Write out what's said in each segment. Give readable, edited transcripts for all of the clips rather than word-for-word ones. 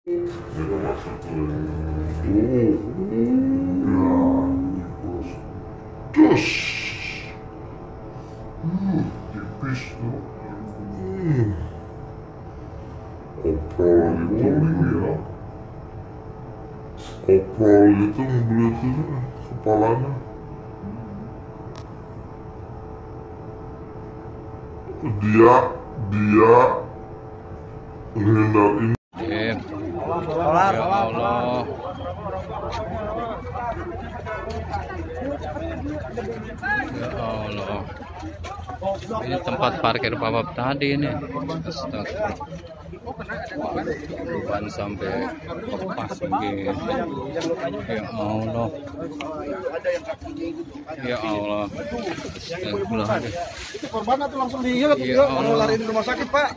Dos. Tipis tuh. Koprol itu ya. Koprol itu ngeliatin kepalanya. Dia ngehindarin. Ya Allah. Ya Allah. Ini tempat parkir Papap tadi ini. Astaga. Ban sampai lepas begini. Ya Allah. Ya Allah. Astagfirullahaladzim. Korban atau langsung lari di rumah sakit, Pak.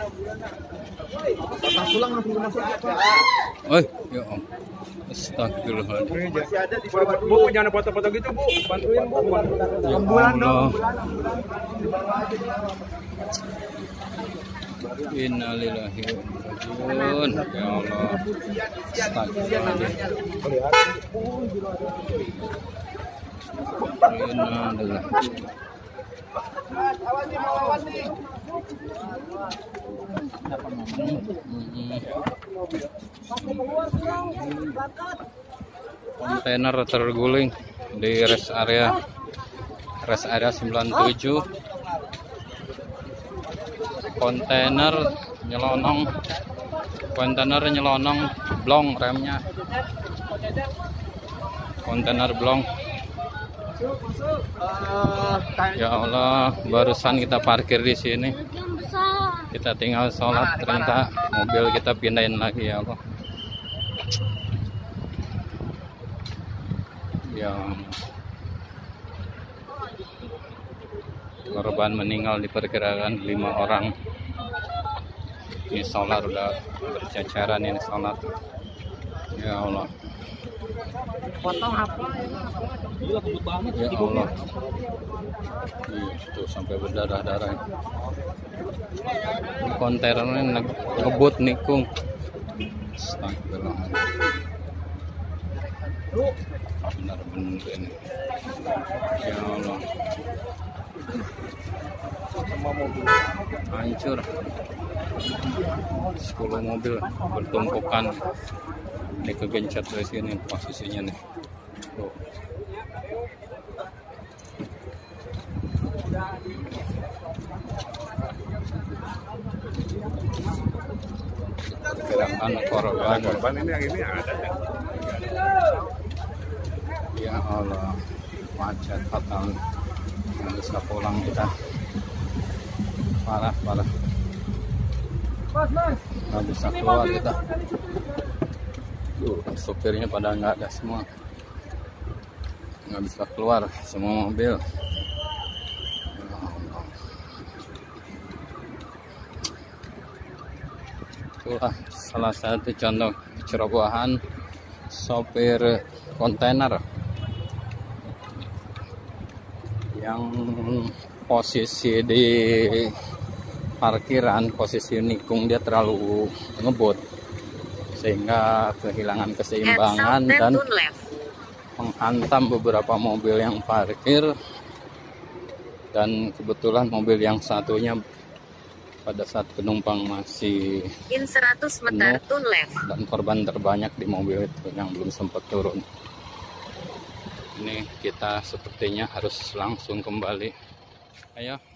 Patah tulang langsung rumah sakit, Pak. Ya Allah. Astagfirullahaladzim. Masih ada di bawah. Bu, jangan foto-foto gitu, Bu. Bantuin, Bu. Ambulan dong. Innalillahi wa inna ilaihi raji'un. Ya Allah. Astagfirullahaladzim. Innalillahi. Kontainer terguling di rest area 97. Kontainer nyelonong blong remnya. Kontainer blong. Ya Allah, barusan kita parkir di sini. Kita tinggal sholat, ternyata mobil kita pindahin lagi. Ya Allah. Ya Allah. Korban meninggal diperkirakan 5 orang. Ini solar udah berceceran ini solar. Ya Allah. Potong apa? Gila kebut banget ya Allah. Itu sampai berdarah-darah. Ini kontainernya ngebut nikung. Astagfirullahaladzim. Benar-benar ini. Ya Allah. Semua mobil Hancur. 10 mobil bertumpukan. Ini kegencet dari sini posisinya nih. Tuh. Perkiraan korban ini yang ini ada ya. Ya Allah, macet fatal. Nggak bisa pulang kita. Parah. Nggak bisa keluar kita. Sopirnya pada nggak ada semua. Nggak bisa keluar semua mobil. Ya Allah. Itulah salah satu contoh kecerobohan sopir kontainer yang posisi di parkiran, posisi nikung dia terlalu ngebut sehingga kehilangan keseimbangan dan menghantam beberapa mobil yang parkir, dan kebetulan mobil yang satunya pada saat penumpang masih 100 meter turn left, dan korban terbanyak di mobil itu yang belum sempat turun. Ini kita sepertinya harus langsung kembali. Ayo.